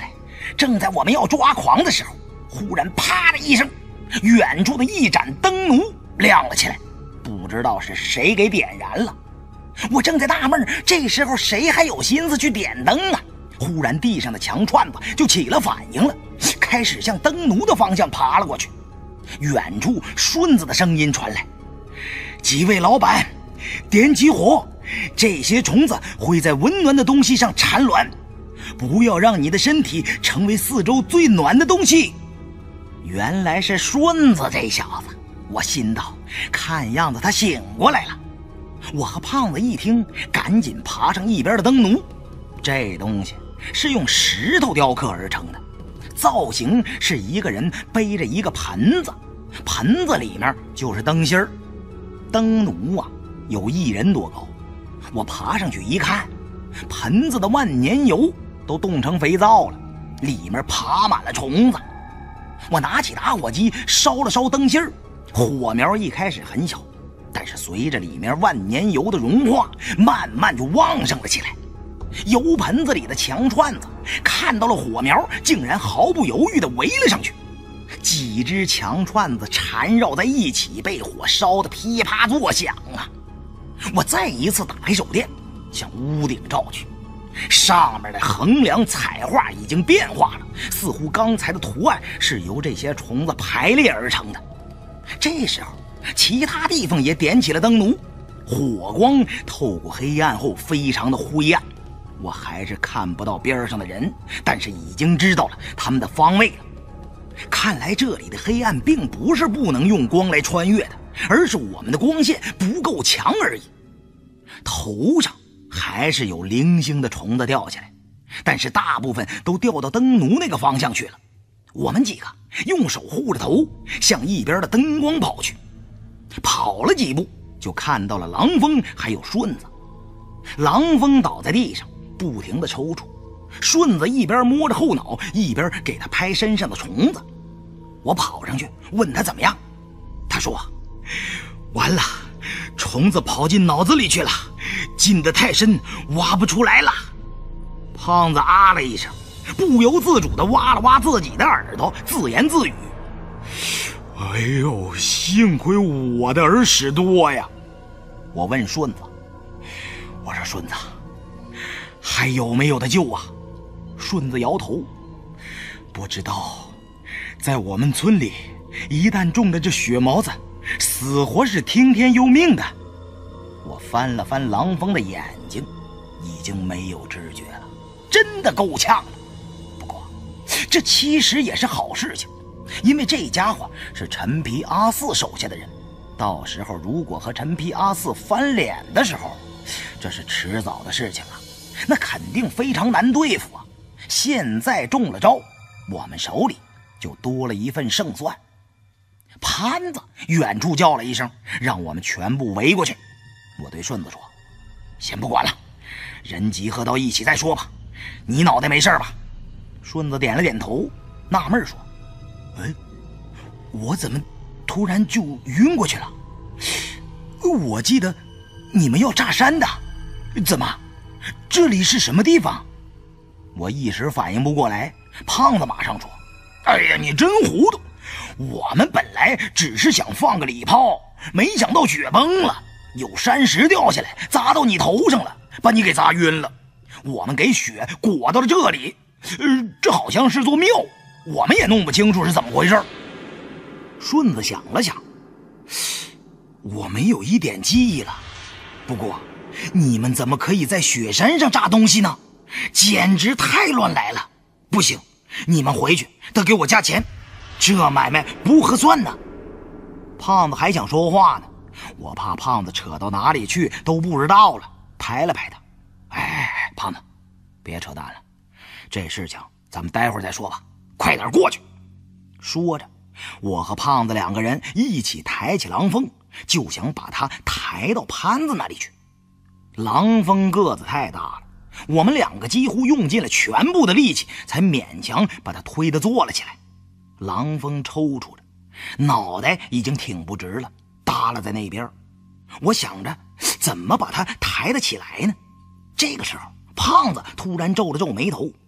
正在我们要抓狂的时候，忽然啪的一声，远处的一盏灯炉亮了起来，不知道是谁给点燃了。我正在纳闷，这时候谁还有心思去点灯啊？忽然地上的强串子就起了反应了，开始向灯炉的方向爬了过去。远处顺子的声音传来：几位老板，点起火，这些虫子会在温暖的东西上产卵，不要让你的身体成为四周最暖的东西。原来是顺子这小子，我心道，看样子他醒过来了。我和胖子一听，赶紧爬上一边的灯炉。这东西是用石头雕刻而成的，造型是一个人背着一个盆子，盆子里面就是灯芯儿。灯炉啊，有一人多高。我爬上去一看，盆子的万年油都冻成肥皂了，里面爬满了虫子。我拿起打火机烧了烧灯芯儿，火苗一开始很小，但是随着里面万年油的融化，慢慢就旺盛了起来。油盆子里的强串子看到了火苗，竟然毫不犹豫地围了上去。几只强串子缠绕在一起，被火烧得噼啪作响啊！我再一次打开手电，向屋顶照去，上面的横梁彩画已经变化了，似乎刚才的图案是由这些虫子排列而成的。这时候其他地方也点起了灯炉，火光透过黑暗后非常的灰暗，我还是看不到边上的人，但是已经知道了他们的方位了。看来这里的黑暗并不是不能用光来穿越的，而是我们的光线不够强而已。头上还是有零星的虫子掉下来，但是大部分都掉到灯炉那个方向去了。我们几个用手护着头，向一边的灯光跑去。跑了几步，就看到了狼风还有顺子。狼风倒在地上，不停地抽搐，顺子一边摸着后脑，一边给他拍身上的虫子。我跑上去问他怎么样，他说：完了，虫子跑进脑子里去了，进得太深，挖不出来了。胖子啊了一声，不由自主地挖了挖自己的耳朵，自言自语：哎呦，幸亏我的耳屎多呀。我问顺子，我说顺子，还有没有的救啊？顺子摇头，不知道。在我们村里，一旦中了这血毛子，死活是听天由命的。我翻了翻狼风的眼睛，已经没有知觉了，真的够呛了。不过这其实也是好事情，因为这家伙是陈皮阿四手下的人，到时候如果和陈皮阿四翻脸的时候，这是迟早的事情了，那肯定非常难对付啊。现在中了招，我们手里就多了一份胜算。潘子远处叫了一声，让我们全部围过去。我对顺子说：先不管了，人集合到一起再说吧。你脑袋没事吧？顺子点了点头，纳闷说：哎，我怎么突然就晕过去了？我记得你们要炸山的，怎么这里是什么地方？我一时反应不过来，胖子马上说：哎呀，你真糊涂，我们本来只是想放个礼炮，没想到雪崩了，有山石掉下来砸到你头上了，把你给砸晕了。我们给雪裹到了这里，呃，这好像是座庙，我们也弄不清楚是怎么回事。顺子想了想，我没有一点记忆了，不过你们怎么可以在雪山上炸东西呢？简直太乱来了！不行，你们回去得给我加钱，这买卖不合算呢。胖子还想说话呢，我怕胖子扯到哪里去都不知道了，拍了拍他：哎，胖子，别扯淡了，这事情咱们待会儿再说吧，快点过去。说着，我和胖子两个人一起抬起狼风，就想把他抬到潘子那里去。狼风个子太大了，我们两个几乎用尽了全部的力气，才勉强把他推得坐了起来。狼风抽搐着，脑袋已经挺不直了，耷拉在那边。我想着怎么把他抬得起来呢？这个时候，胖子突然皱了皱眉头：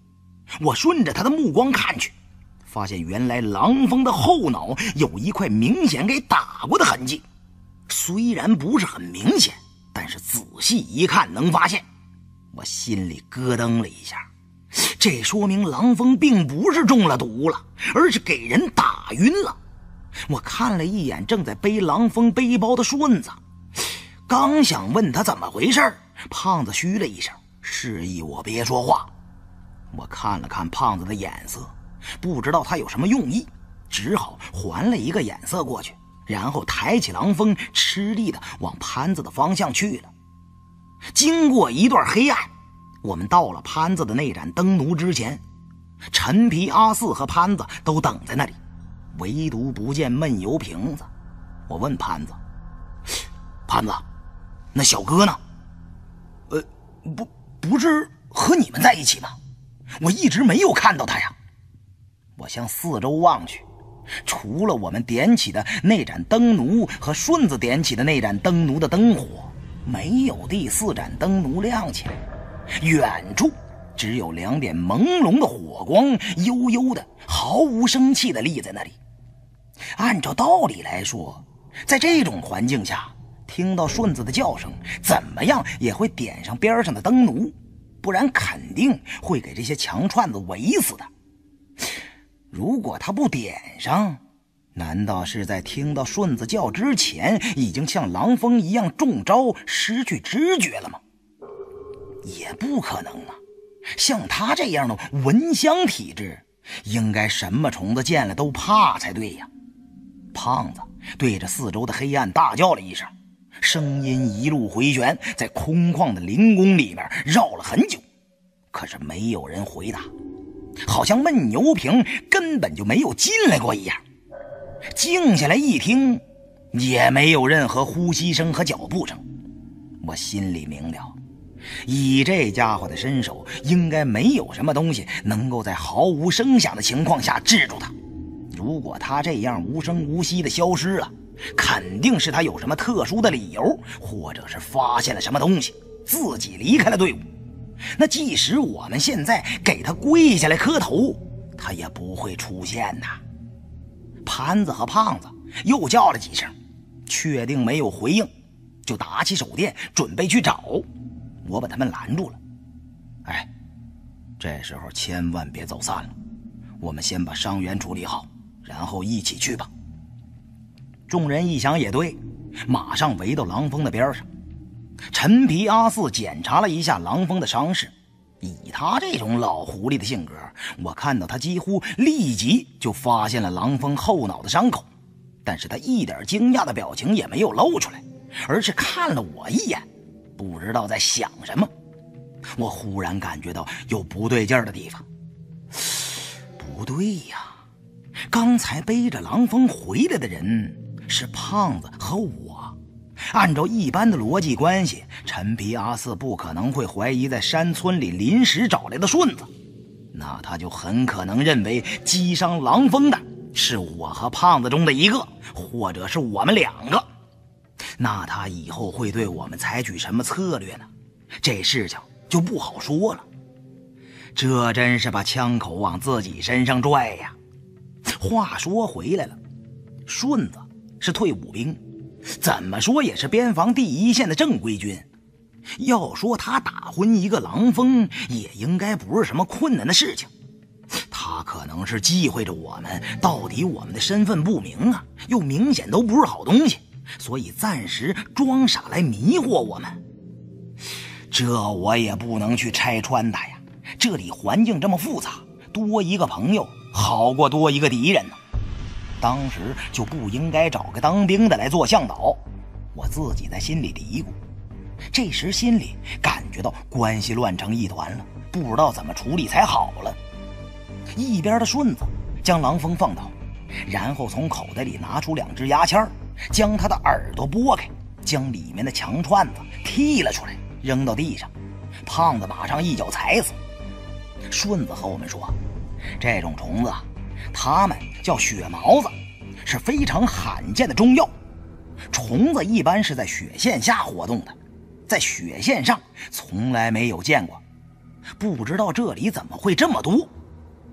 我顺着他的目光看去，发现原来狼蜂的后脑有一块明显给打过的痕迹，虽然不是很明显，但是仔细一看能发现。我心里咯噔了一下，这说明狼蜂并不是中了毒了，而是给人打晕了。我看了一眼正在背狼蜂背包的顺子，刚想问他怎么回事，胖子嘘了一声，示意我别说话。我看了看胖子的眼色，不知道他有什么用意，只好还了一个眼色过去，然后抬起狼蜂，吃力地往潘子的方向去了。经过一段黑暗，我们到了潘子的那盏灯炉之前。陈皮、阿四和潘子都等在那里，唯独不见闷油瓶子。我问潘子：“潘子，那小哥呢？”“呃，不，不是和你们在一起吗？我一直没有看到他呀。”我向四周望去，除了我们点起的那盏灯炉和顺子点起的那盏灯炉的灯火，没有第四盏灯炉亮起来。远处只有两点朦胧的火光，悠悠的毫无生气的立在那里。按照道理来说，在这种环境下，听到顺子的叫声，怎么样也会点上边上的灯炉，不然肯定会给这些强串子围死的。如果他不点上，难道是在听到顺子叫之前已经像狼蜂一样中招，失去知觉了吗？也不可能啊，像他这样的闻香体质，应该什么虫子见了都怕才对呀。胖子对着四周的黑暗大叫了一声，声音一路回旋，在空旷的灵宫里面绕了很久，可是没有人回答，好像闷牛瓶根本就没有进来过一样。静下来一听，也没有任何呼吸声和脚步声。我心里明了，以这家伙的身手，应该没有什么东西能够在毫无声响的情况下制住他。如果他这样无声无息的消失了，肯定是他有什么特殊的理由，或者是发现了什么东西，自己离开了队伍。那即使我们现在给他跪下来磕头，他也不会出现呐。潘子和胖子又叫了几声，确定没有回应，就打起手电准备去找。我把他们拦住了。哎，这时候千万别走散了，我们先把伤员处理好，然后一起去吧。众人一想也对，马上围到狼蜂的边上。陈皮、阿四检查了一下狼蜂的伤势，以他这种老狐狸的性格，我看到他几乎立即就发现了狼蜂后脑的伤口，但是他一点惊讶的表情也没有露出来，而是看了我一眼，不知道在想什么。我忽然感觉到有不对劲儿的地方。不对呀，刚才背着狼蜂回来的人是胖子和我，按照一般的逻辑关系，陈皮、阿四不可能会怀疑在山村里临时找来的顺子，那他就很可能认为击伤狼蜂的是我和胖子中的一个，或者是我们两个。那他以后会对我们采取什么策略呢？这事情就不好说了。这真是把枪口往自己身上拽呀。话说回来了，顺子是退伍兵，怎么说也是边防第一线的正规军。要说他打昏一个狼蜂，也应该不是什么困难的事情。他可能是忌讳着我们，到底我们的身份不明啊，又明显都不是好东西，所以暂时装傻来迷惑我们。这我也不能去拆穿他呀，这里环境这么复杂，多一个朋友好过多一个敌人呢。当时就不应该找个当兵的来做向导，我自己在心里嘀咕。这时心里感觉到关系乱成一团了，不知道怎么处理才好了。一边的顺子将狼蜂放倒，然后从口袋里拿出两只牙签，将他的耳朵拨开，将里面的强串子剔了出来，扔到地上。胖子马上一脚踩死。顺子和我们说，这种虫子它们叫血毛子，是非常罕见的中药。虫子一般是在血线下活动的，在血线上从来没有见过，不知道这里怎么会这么多。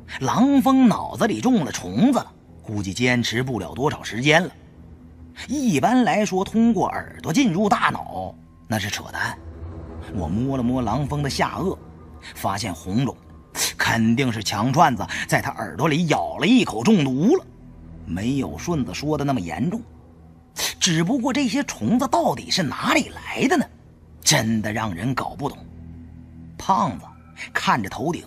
狼蜂脑子里中了虫子了，估计坚持不了多少时间了。一般来说，通过耳朵进入大脑那是扯淡。我摸了摸狼蜂的下颚，发现红肿，肯定是强串子在他耳朵里咬了一口中毒了，没有顺子说的那么严重。只不过这些虫子到底是哪里来的呢？真的让人搞不懂。胖子看着头顶，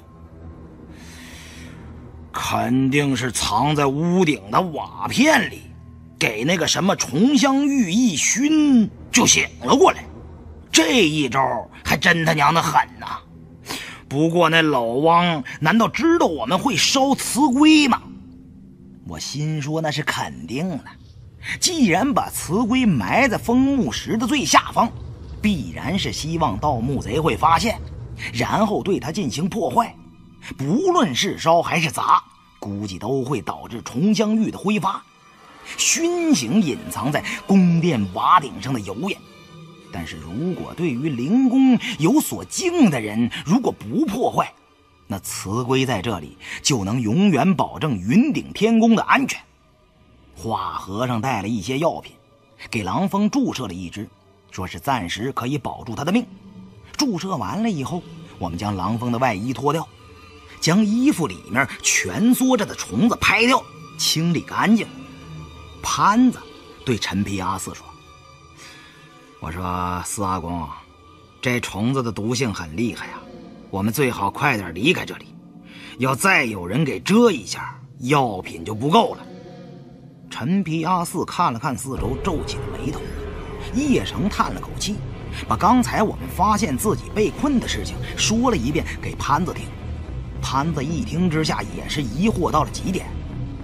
肯定是藏在屋顶的瓦片里，给那个什么虫香玉一熏就醒了过来。这一招还真他娘的狠呐！不过那老汪难道知道我们会烧雌龟吗？我心说那是肯定的，既然把雌龟埋在枫木石的最下方，必然是希望盗墓贼会发现，然后对它进行破坏。不论是烧还是砸，估计都会导致重香玉的挥发，熏醒隐藏在宫殿瓦顶上的油烟。但是如果对于灵宫有所敬的人，如果不破坏，那雌龟在这里就能永远保证云顶天宫的安全。华和尚带了一些药品，给狼蜂注射了一支，说是暂时可以保住他的命。注射完了以后，我们将狼蜂的外衣脱掉，将衣服里面蜷缩着的虫子拍掉，清理干净。潘子对陈皮阿四说：“我说四阿公，这虫子的毒性很厉害呀，我们最好快点离开这里，要再有人给蛰一下，药品就不够了。”陈皮阿四看了看四周，皱起了眉头。叶成叹了口气，把刚才我们发现自己被困的事情说了一遍给潘子听。潘子一听之下也是疑惑到了极点：“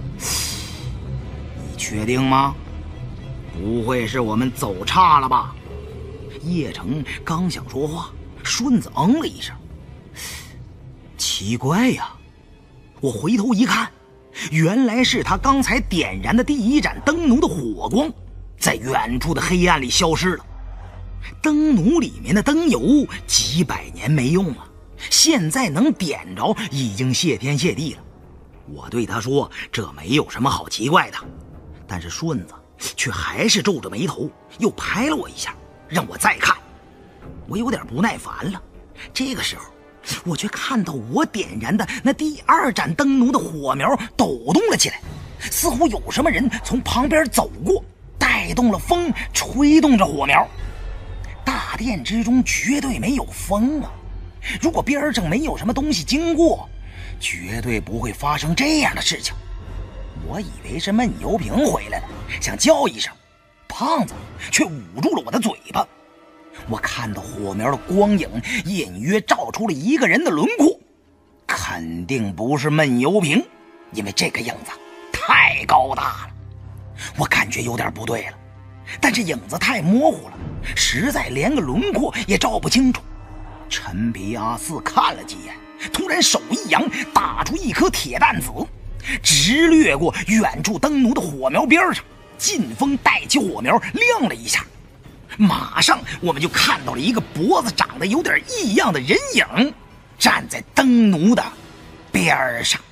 你确定吗？不会是我们走岔了吧？”叶成刚想说话，顺子嗯了一声。奇怪呀，我回头一看，原来是他刚才点燃的第一盏灯炉的火光在远处的黑暗里消失了。灯炉里面的灯油几百年没用了，现在能点着已经谢天谢地了。我对他说这没有什么好奇怪的，但是顺子却还是皱着眉头，又拍了我一下，让我再看。我有点不耐烦了，这个时候我却看到我点燃的那第二盏灯炉的火苗抖动了起来，似乎有什么人从旁边走过，带动了风，吹动着火苗。大殿之中绝对没有风啊，如果边上没有什么东西经过，绝对不会发生这样的事情。我以为是闷油瓶回来了，想叫一声，胖子却捂住了我的嘴巴。我看到火苗的光影隐约照出了一个人的轮廓，肯定不是闷油瓶，因为这个影子太高大了。我感觉有点不对了，但是影子太模糊了，实在连个轮廓也照不清楚。陈皮阿四看了几眼，突然手一扬，打出一颗铁弹子，直掠过远处灯炉的火苗边上，劲风带起火苗亮了一下。马上我们就看到了一个脖子长得有点异样的人影站在灯炉的边上。